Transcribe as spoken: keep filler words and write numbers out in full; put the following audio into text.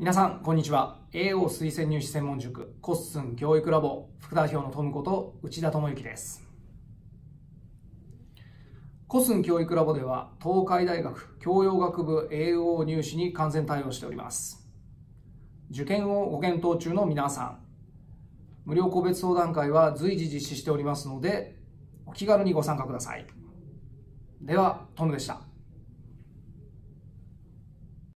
皆さん、こんにちは。エーオー 推薦入試専門塾、コッスン教育ラボ副代表のトムこと内田智之です。コッスン教育ラボでは、東海大学教養学部 エーオー 入試に完全対応しております。受験をご検討中の皆さん、無料個別相談会は随時実施しておりますので、お気軽にご参加ください。では、トムでした。